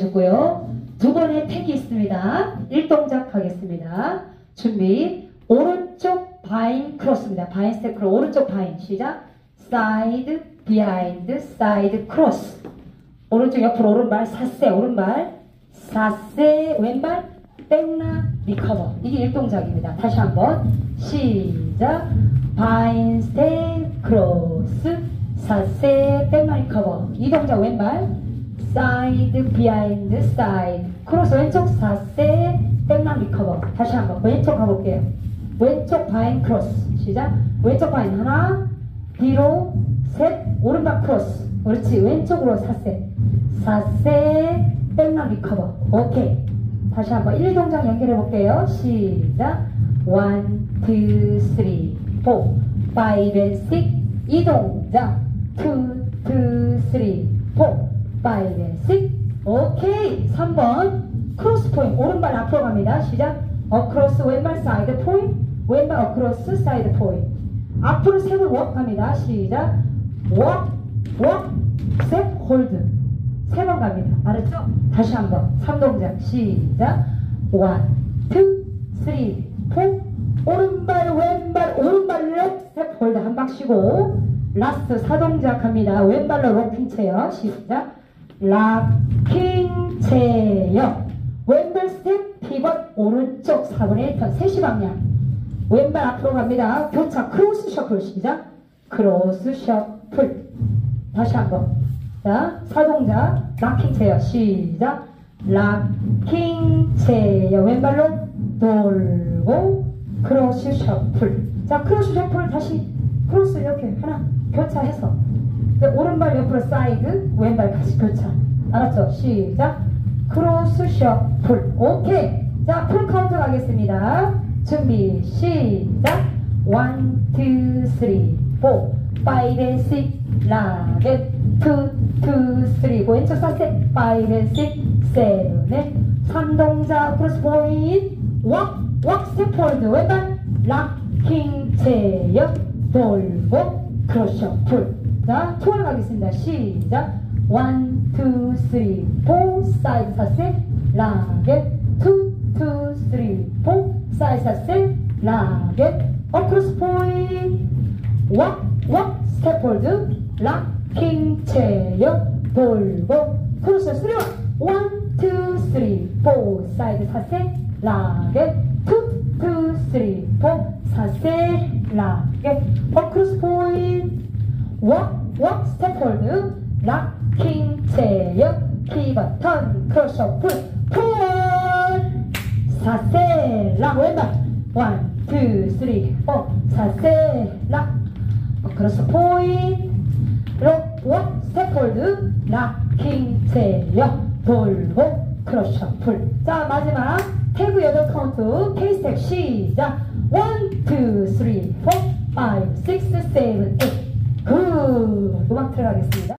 해주고요. 두 번의 택이 있습니다. 1동작 하겠습니다. 준비. 오른쪽 바인 크로스입니다. 바인 스텝 크로스. 오른쪽 바인. 시작. 사이드, 비하인드, 사이드 크로스. 오른쪽 옆으로 오른발, 사세, 오른발, 사세, 왼발, 백나, 리커버. 이게 1동작입니다. 다시 한번. 시작. 바인 스텝 크로스, 사세, 백나, 리커버. 이 동작 왼발, 사이드, 비하인드, 사이드 크로스. 왼쪽 사세, 백나, 리커버. 다시 한번. 왼쪽 가볼게요. 왼쪽 바인 크로스. 시작. 왼쪽 바인 하나, 뒤로 셋, 오른발 크로스. 그렇지. 왼쪽으로 사세, 사세, 백나, 리커버. 오케이. 다시 한번 1동작 연결해 볼게요. 시작. 1, 2, 3, 4, 5, and 6. 2동작. 2, 3, 4, 5, and 6. 오케이. 3번. 크로스 포인트. 오른발 앞으로 갑니다. 시작. 어크로스 왼발 사이드 포인트. 왼발 어크로스 사이드 포인트. 앞으로 세 번 웍 갑니다. 시작. 웍, 웍, 스텝, 홀드. 세 번 갑니다. 알았죠? 다시 한번. 3동작. 시작. 1, 2, 3, 4. 오른발, 왼발, 오른발 ล็스텝 홀드 한 박 쉬고. 라스트 4동작 합니다. 왼발로 록킹 체어. 시작. 락킹 체어. 왼발 스텝, 피벗, 오른쪽 4분의 1턴, 3시 방향. 왼발 앞으로 갑니다. 교차, 크로스 셔플. 시작. 크로스 셔플. 다시 한번. 자, 4동작. 락킹 체어. 시작. 락킹 체어. 왼발로 돌고, 크로스 셔플. 자, 크로스 셔플 다시, 크로스 이렇게 하나, 교차해서. 오른발 옆으로 사이드, 왼발 다시 교차. 알았죠? 시작. 크로스 셔플. 오케이. 자, 풀 카운트 가겠습니다. 준비. 시작. 1, 2, 3, 4, 5, and 6. 라겟. 2, 3. 왼쪽 사세. 5, and 6, 7, 8. 3동작. 크로스 포인트. 웍, 웍, 스텝 홀드. 왼발. 락킹 체어. 돌고. 크로스 셔플. 자, 투어 가겠습니다. 시작. 1, 2, 3, 4. 사이드 사세. 라겟. 2, 3, 4. 사이드 사세. 라겟. 어크로스 포인트. 웍, 웍, 스텝 홀드. 락킹 체어. 돌고. 크로스 3, 1, 2, 3, 4. 사이드 사세. 라겟. 2, 3, 4. 사세. 라겟. 어크로스 포인트. 웍, 웍, 스텝 홀드. 락킹 체어. 피벗 턴. 크로스 셔플. 폴. 사세. 락. 왼발. 1, 2, 3, 4. 사세. 락. 크로스 포인트. 록, 웍, 스텝 홀드. 락킹 체어. 돌고. 크로스 셔플. 자, 마지막. 태그 8카운트. K-스텝 시작. 1, 2, 3, 4, 5, 6, 7, 8. 굿. 음악 들어가겠습니다.